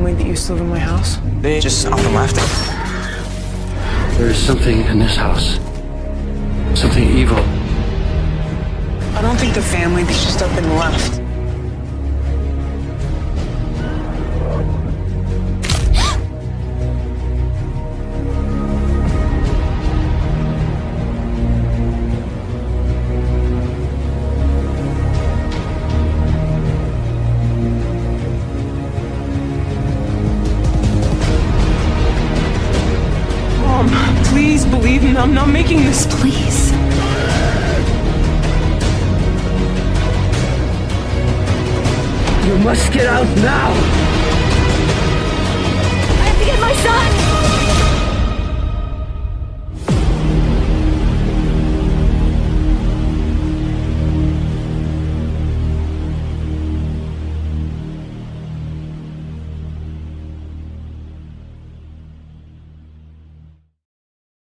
family that used to live in my house? They just up and left. There is something in this house. Something evil. I don't think the family just up and left. Please believe me, I'm not making this. Please. You must get out now! I have to get my son!